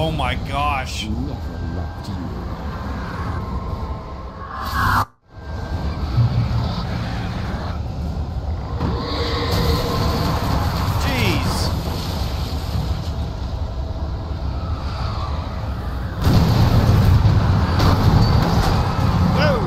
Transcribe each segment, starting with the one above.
Oh my gosh. Never loved you. Jeez. Whoa.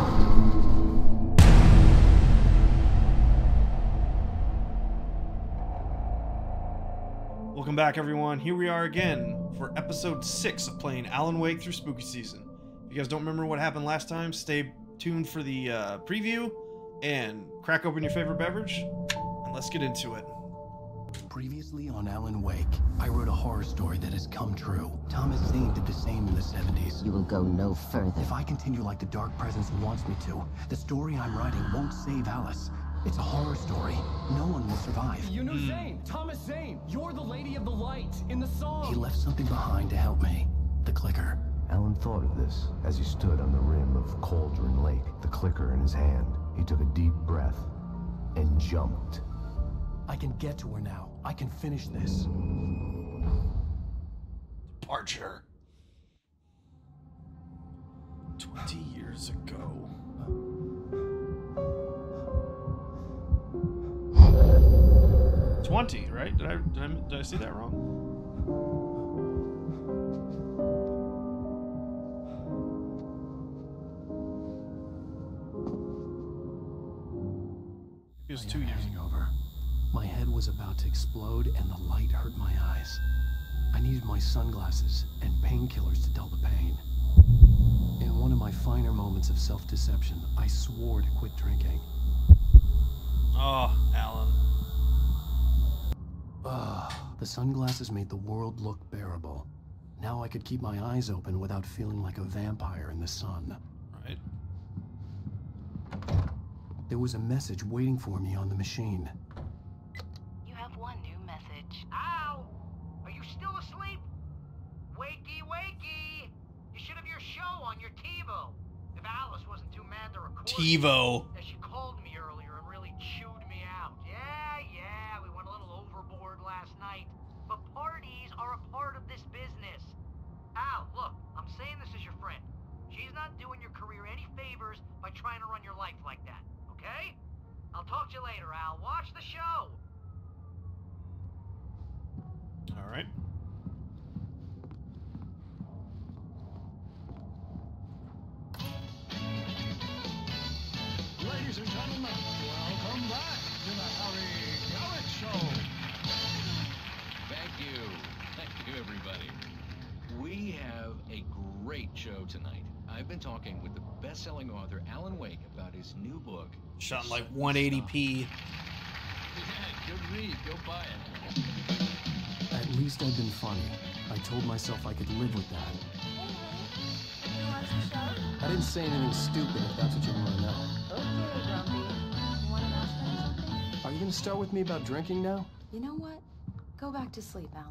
Welcome back, everyone. Here we are again for episode 6 of playing Alan Wake through Spooky Season. If you guys don't remember what happened last time, stay tuned for the preview and crack open your favorite beverage, and let's get into it. Previously on Alan Wake, I wrote a horror story that has come true. Thomas Zane did the same in the 70s. You will go no further. If I continue like the Dark Presence wants me to, the story I'm writing won't save Alice. It's a horror story. No one will survive. You know Zane, Thomas Zane. You're the Lady of the Light in the song. He left something behind to help me. The clicker. Alan thought of this as he stood on the rim of Cauldron Lake, the clicker in his hand. He took a deep breath and jumped. I can get to her now. I can finish this. Departure. 20 years ago. 20, right? Did I see that wrong? It was 2 years ago. Over. My head was about to explode and the light hurt my eyes. I needed my sunglasses and painkillers to dull the pain. In one of my finer moments of self-deception, I swore to quit drinking. Oh, Alan. The sunglasses made the world look bearable. Now I could keep my eyes open without feeling like a vampire in the sun. Right. There was a message waiting for me on the machine. You have one new message. Al! Are you still asleep? Wakey, wakey! You should have your show on your TiVo. If Alice wasn't too mad to record TiVo. it, she called me earlier and really chewed me out. Yeah, we went a little overboard last night. But parties are a part of this business. Al, look, I'm saying this as your friend. She's not doing your career any favors by trying to run your life like that, okay? I'll talk to you later, Al. Watch the show. All right. Ladies and gentlemen, welcome back to the Harry Garrett Show. Thank you everybody. We have a great show tonight. I've been talking with the best-selling author Alan Wake about his new book. Shot in like 180p. Yeah, good read. Go buy it. At least I'd been funny. I told myself I could live with that. You watch the show? I didn't say anything stupid if that's what you want to know. Okay, Grumpy. You want to ask me something? Are you going to start with me about drinking now? You know what? Go back to sleep, Alan.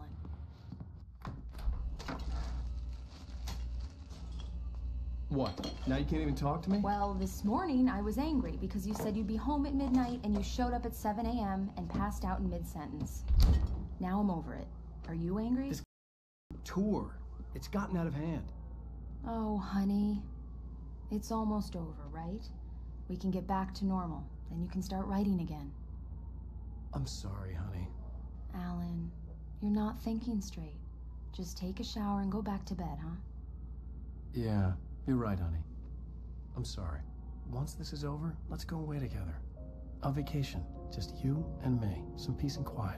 What? Now you can't even talk to me? Well, this morning I was angry because you said you'd be home at midnight and you showed up at 7 a.m. and passed out in mid-sentence. Now I'm over it. Are you angry? This tour. It's gotten out of hand. Oh, honey. It's almost over, right? We can get back to normal. Then you can start writing again. I'm sorry, honey. Alan, you're not thinking straight. Just take a shower and go back to bed, huh? Yeah, you're right, honey. I'm sorry. Once this is over, let's go away together. A vacation. Just you and me. Some peace and quiet.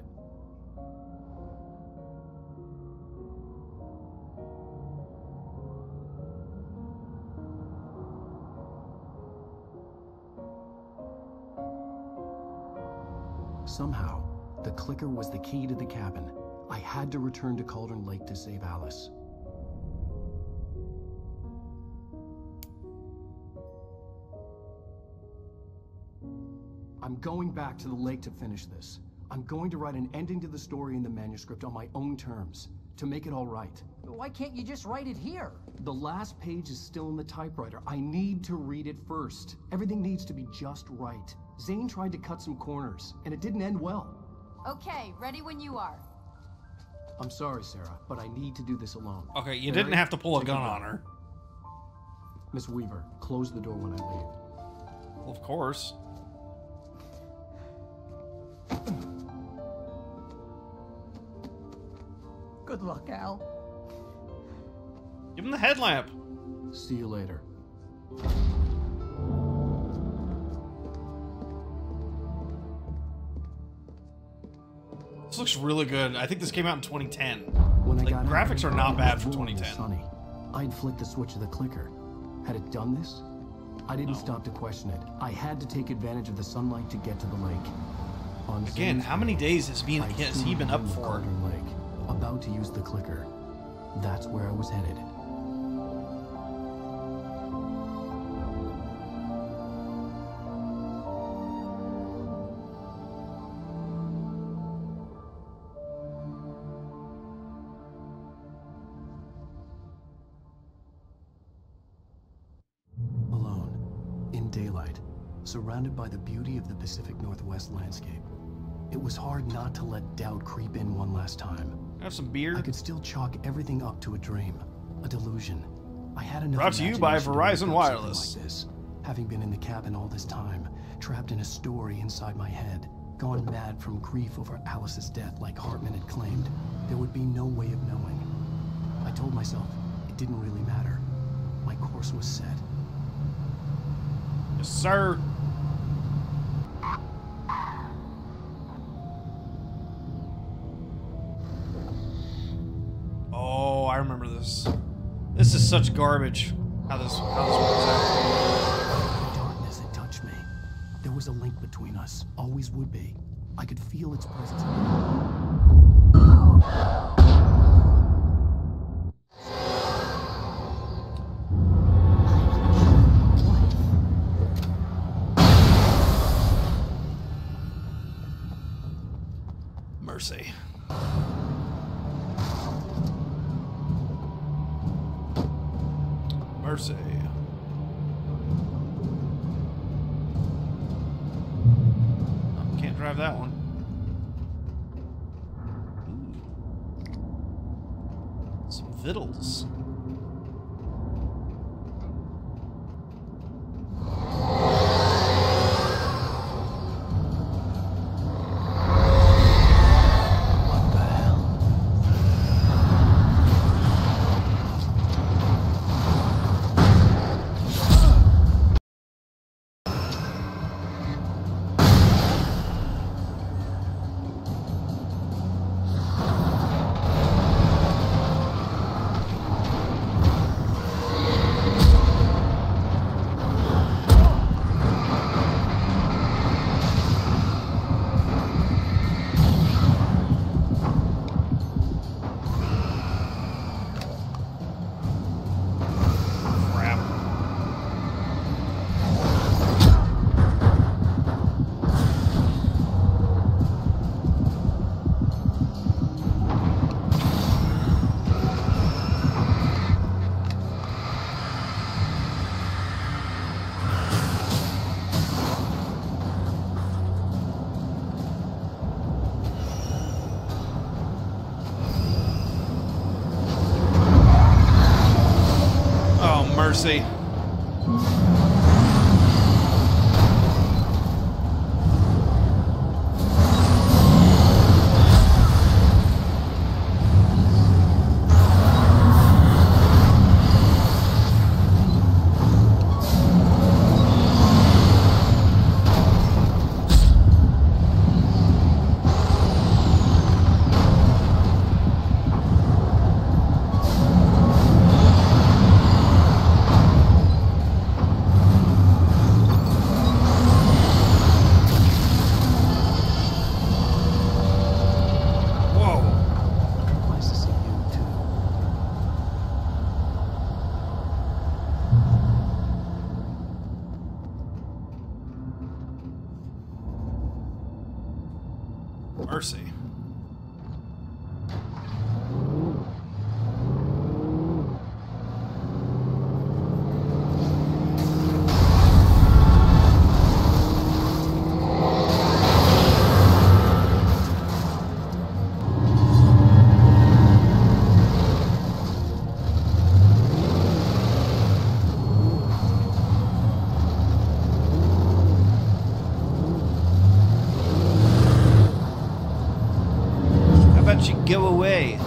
Somehow, the clicker was the key to the cabin. I had to return to Cauldron Lake to save Alice. I'm going back to the lake to finish this. I'm going to write an ending to the story in the manuscript on my own terms, to make it all right. Why can't you just write it here? The last page is still in the typewriter. I need to read it first. Everything needs to be just right. Zane tried to cut some corners, and it didn't end well. Okay, ready when you are. I'm sorry, Sarah, but I need to do this alone. Okay, you Barry, didn't have to pull a take gun her on back. her. Miss Weaver, close the door when I leave. Well, of course. Good luck, Al. Give him the headlamp. See you later. This looks really good. I think this came out in 2010. When Like, I got graphics out, are not it bad was for warm and 2010. sunny. I'd flicked the switch of the clicker. Had it done this? I didn't No. stop to question it. I had to take advantage of the sunlight to get to the lake. On Again, how many days has he been up for? Cauldron Lake, about to use the clicker. That's where I was headed. Alone, in daylight, surrounded by the beauty of the Pacific Northwest landscape. It was hard not to let doubt creep in one last time. Have some beer. I could still chalk everything up to a dream, a delusion. I had enough Brought to you by imagination to Verizon make up something Wireless. like this. Having been in the cabin all this time, trapped in a story inside my head, gone mad from grief over Alice's death like Hartman had claimed, there would be no way of knowing. I told myself it didn't really matter. My course was set. Yes, sir. Oh, I remember this. This is such garbage. How this works out. The darkness had touched me. There was a link between us. Always would be. I could feel its presence. Mercy. Mercy. Oh, can't drive that one. Ooh. Some vittles. What the hell? Crap. Oh, mercy. Whoa. Nice to see you too. Mercy. go away.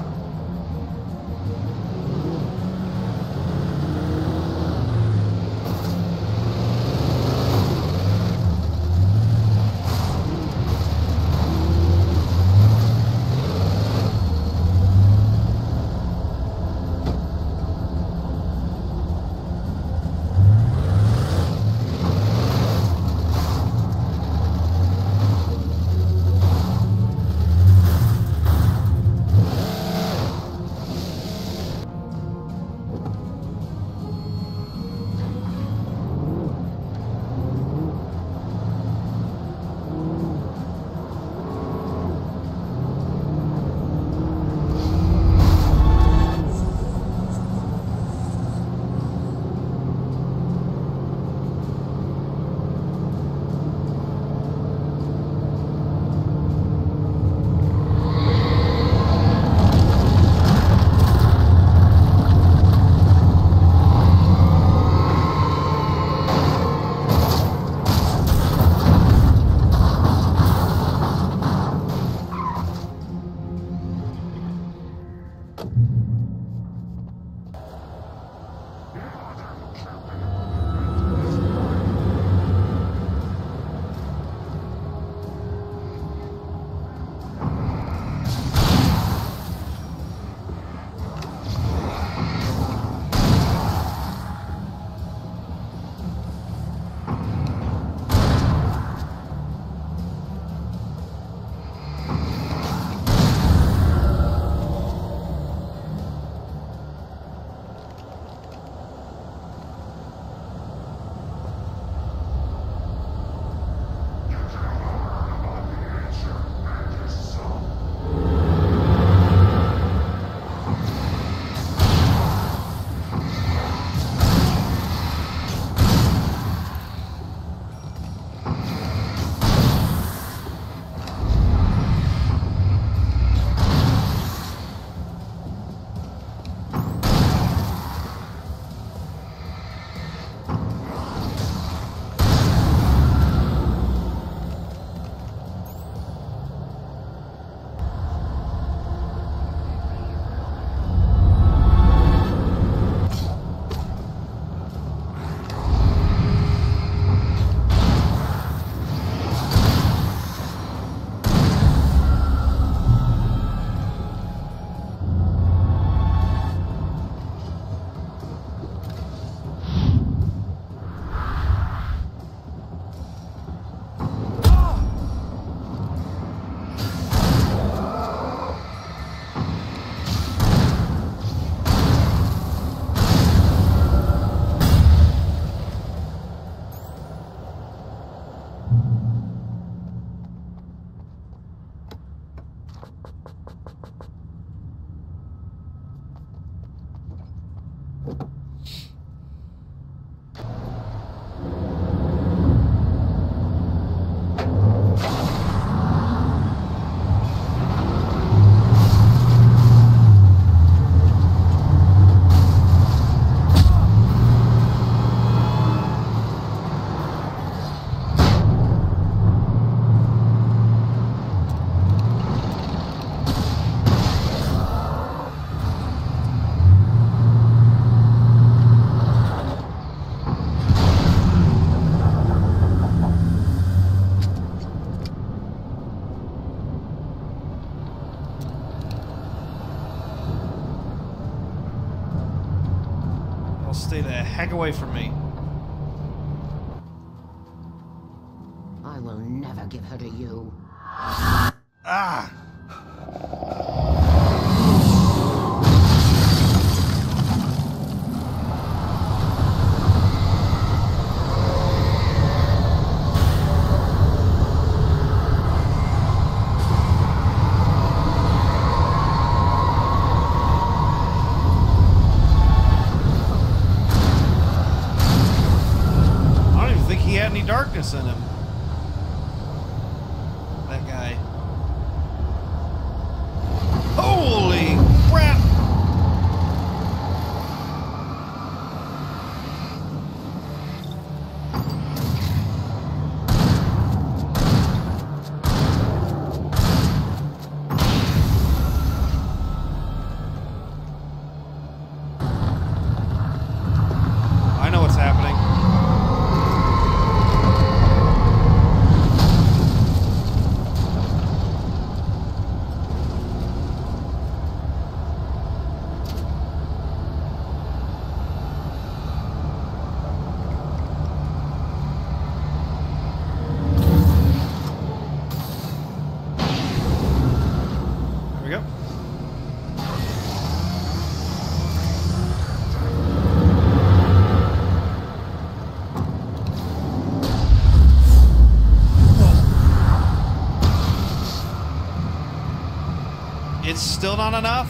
Stay the heck away from me. I will never give her to you. Ah! Darkness in him. That guy. Holy crap! Still not enough?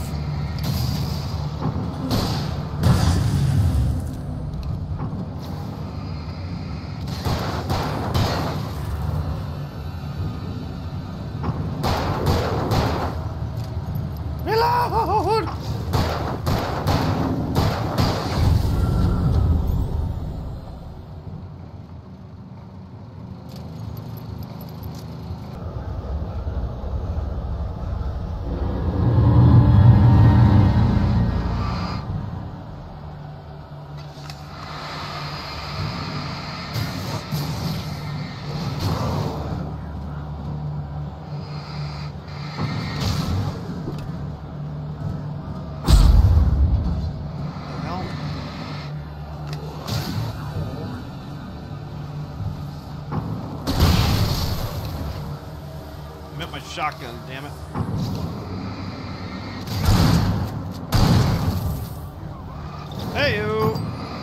Reload! Shotgun, damn it. Hey, you.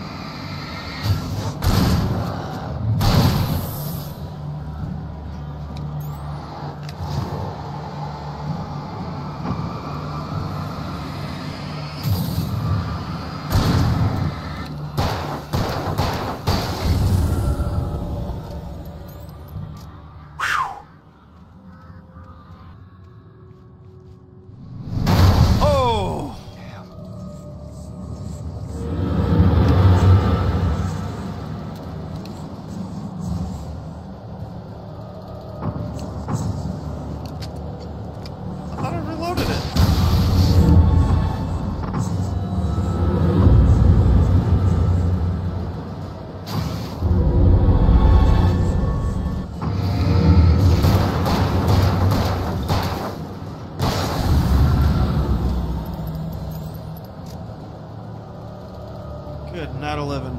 Good, not 11.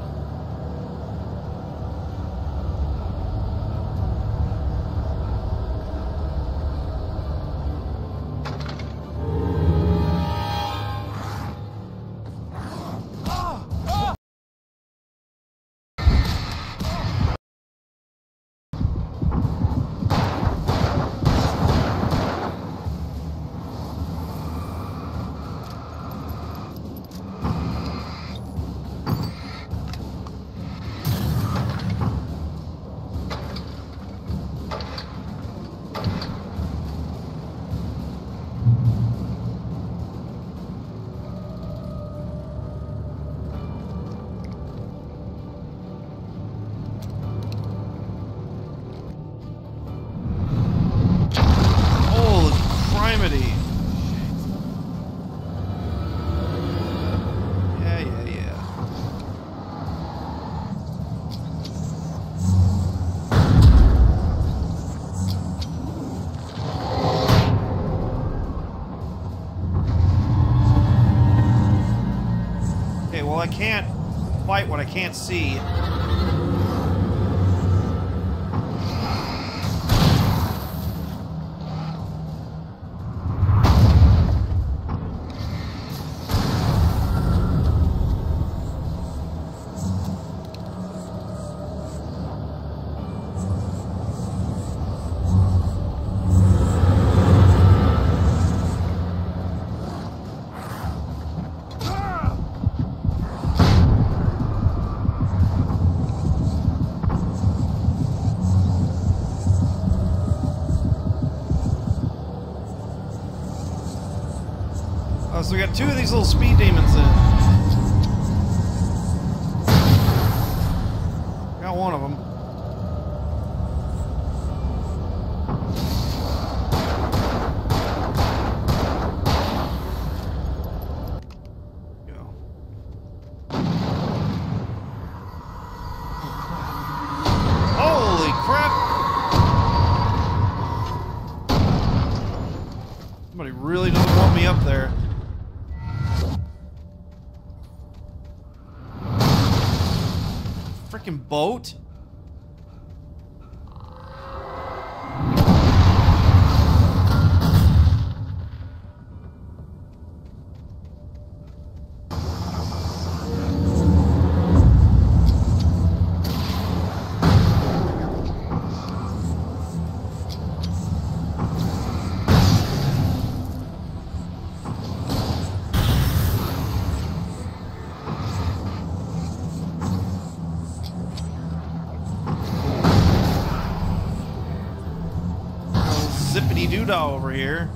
Well, I can't fight what I can't see. Oh, so we got two of these little speed demons in. Got one of them. Go. Holy crap! Somebody really doesn't want me up there. Freaking boat? Lady Doodah over here.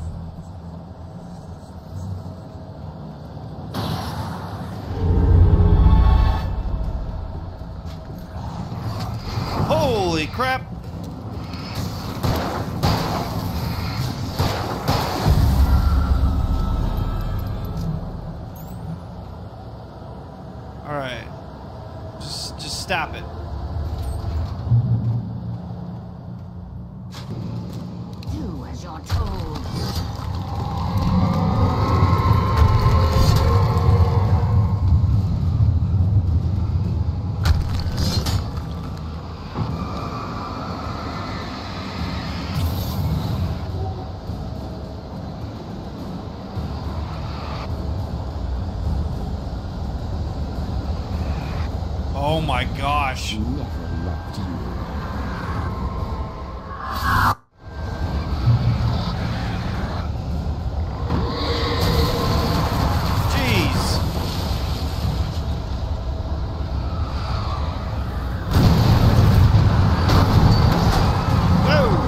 Holy crap! All right, just stop it. Do as you're told. Oh my gosh. Never loved you. Jeez. Whoa.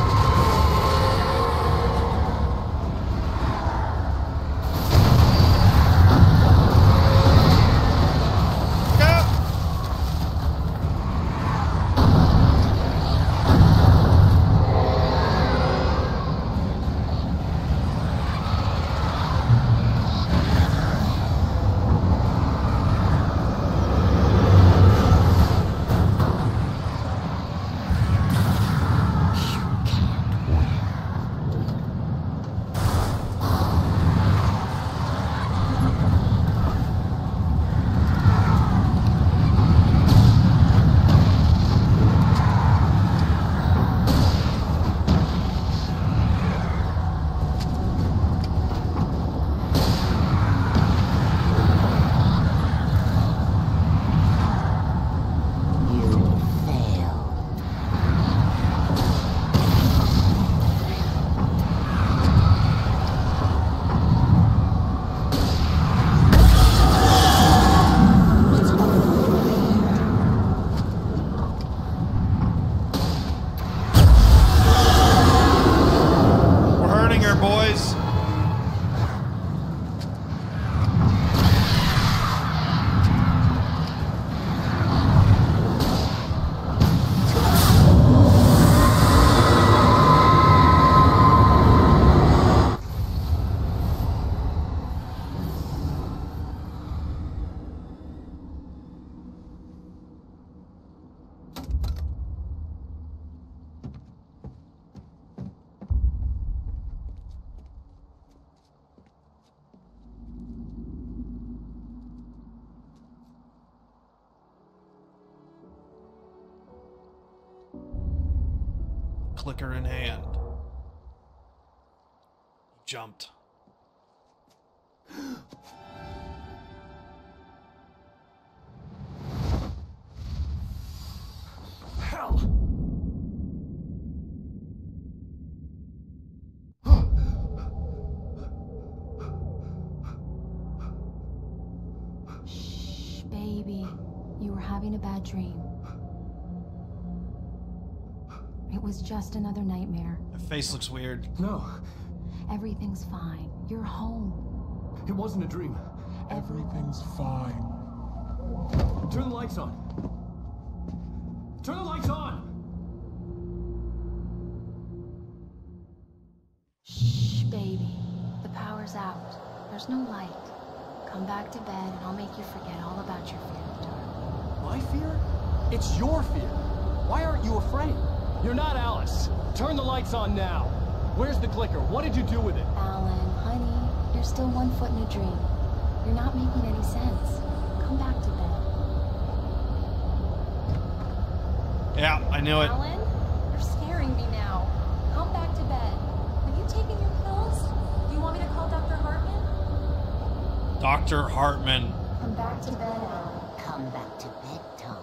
Clicker in hand. Jumped. Hell! Shh, baby. You were having a bad dream. It was just another nightmare. That face looks weird. No, Everything's fine. You're home. it wasn't a dream. Everything's fine. Turn the lights on. Turn the lights on! Shh, baby. The power's out. There's no light. Come back to bed and I'll make you forget all about your fear of the dark. My fear? It's your fear. Why aren't you afraid? You're not Alice. Turn the lights on now. Where's the clicker? What did you do with it? Alan, honey, you're still 1 foot in a dream. You're not making any sense. Come back to bed. Yeah, I knew it. Alan, you're scaring me now. Come back to bed. Are you taking your pills? Do you want me to call Dr. Hartman? Dr. Hartman. Come back to bed, Alan. Come back to bed, Tom.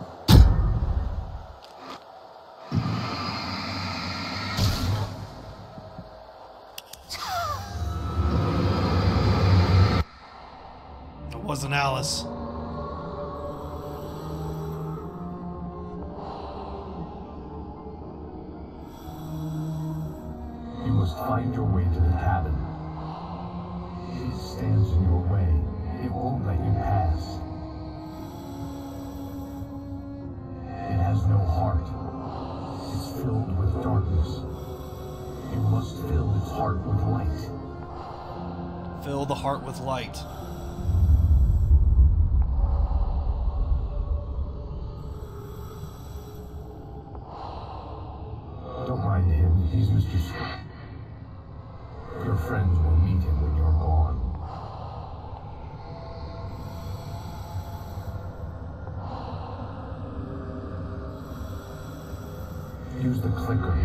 It wasn't Alice. He must must find your way to the cabin. It stands in your way. It won't let you pass. It has no heart. It's filled with darkness. You must fill its heart with light. Fill the heart with light. Don't mind him. He's Mr. Scott. Your friends will meet him when you're gone. Use the clicker.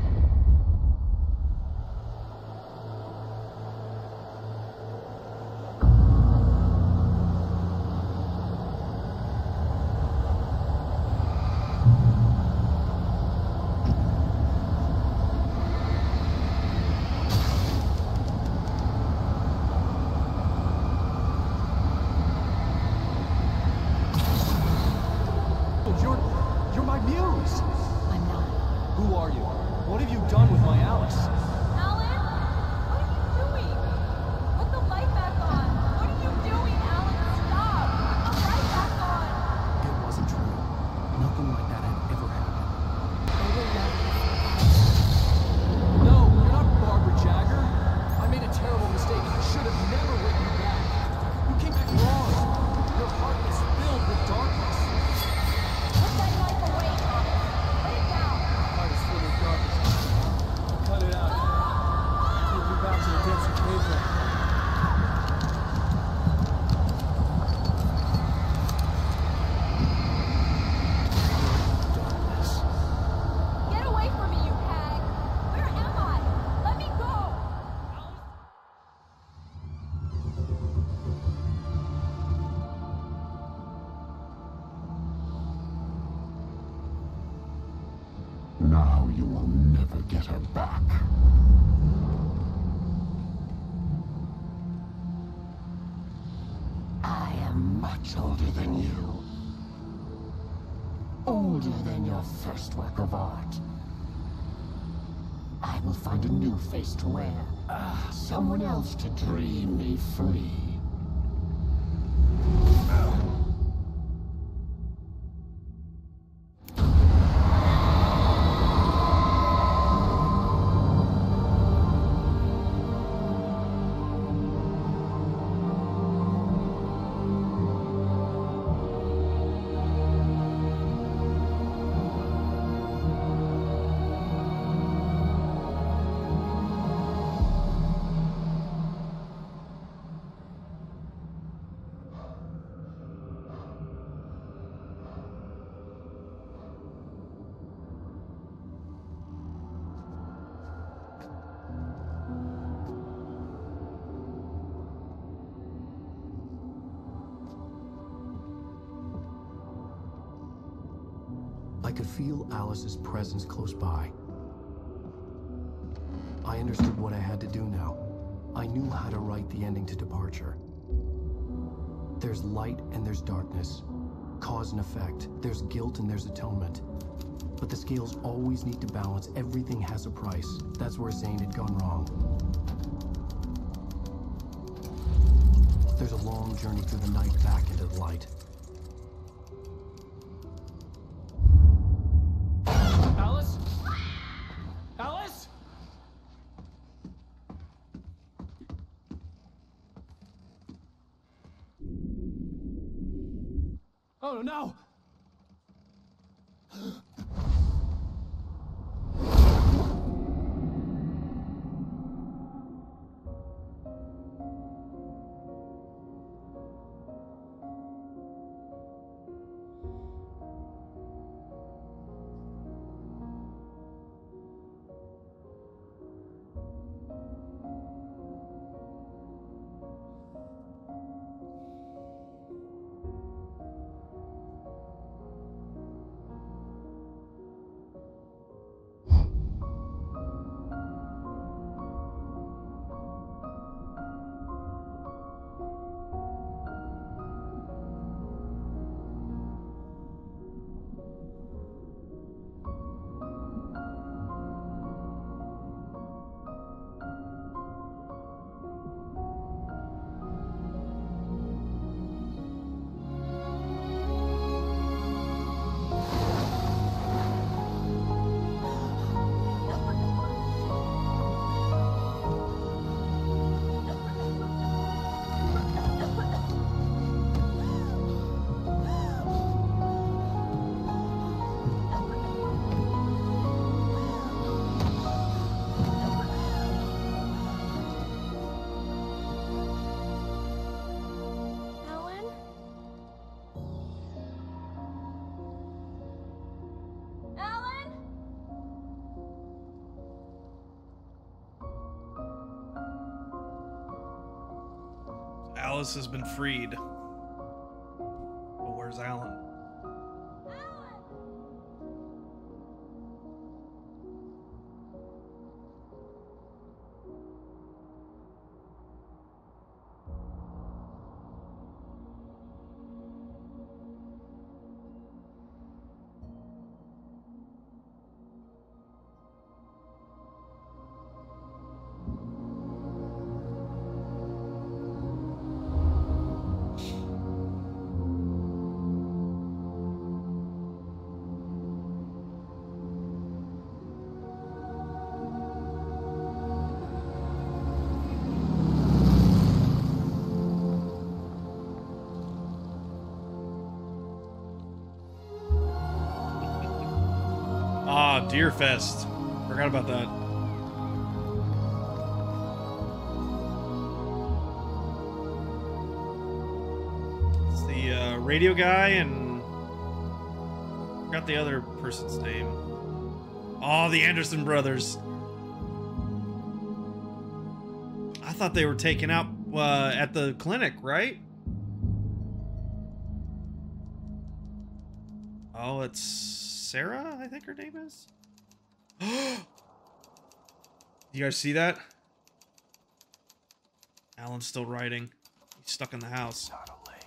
You're my muse! I'm not. Who are you? What have you done with my Alice? Alan? What are you doing? Put the light back on. What are you doing, Alan? Stop! Put the light back on! It wasn't true. Nothing like that had ever happened. I will love you. No, you're not Barbara Jagger. I made a terrible mistake. I should have never written you back. You came back wrong. Your heart is filled with darkness. Put that knife away, Thomas. Put it down. Heart is filled with darkness. Cut it out. Take me back to the depths of cavemen. Darkness. Get away from me, you hag! Where am I? Let me go! Now you will never get her back. I am much older than you. Older than your first work of art. I will find a new face to wear. Someone else to dream me free. I could feel Alice's presence close by. I understood what I had to do now. I knew how to write the ending to Departure. There's light and there's darkness. Cause and effect. There's guilt and there's atonement. But the scales always need to balance. Everything has a price. That's where Zane had gone wrong. There's a long journey through the night back into the light. Alice? Alice? Oh no! Alice has been freed. But where's Alan? Ah, Deer Fest. Forgot about that. It's the radio guy and forgot the other person's name. Oh, the Anderson brothers. I thought they were taken out at the clinic, right? Oh, it's Sarah, I think her name is. You guys see that? Alan's still writing. He's stuck in the house. It's not a lake.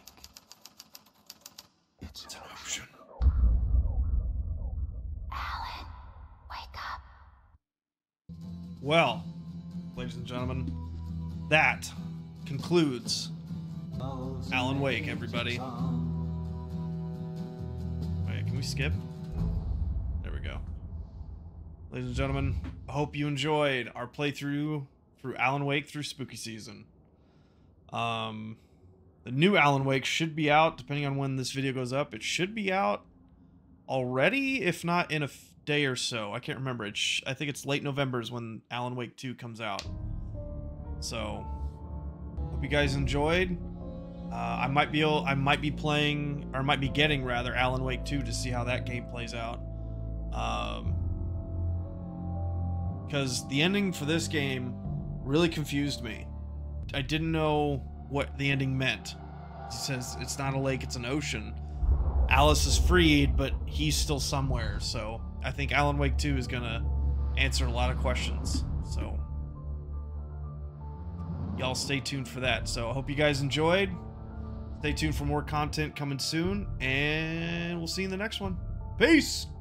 It's an ocean. Alan, wake up. Well, ladies and gentlemen, that concludes Alan Wake, everybody. Wait, can we skip? There we go. Ladies and gentlemen, I hope you enjoyed our playthrough through Alan Wake through Spooky Season. The new Alan Wake should be out, depending on when this video goes up. It should be out already, if not in a day or so. I can't remember. I think it's late November is when Alan Wake 2 comes out. So, hope you guys enjoyed. I might be playing, or might be getting rather, Alan Wake 2 to see how that game plays out. Because the ending for this game really confused me. I didn't know what the ending meant. It says it's not a lake, it's an ocean. Alice is freed, but he's still somewhere. So I think Alan Wake 2 is gonna answer a lot of questions. So y'all stay tuned for that. So I hope you guys enjoyed. Stay tuned for more content coming soon, and we'll see you in the next one. Peace!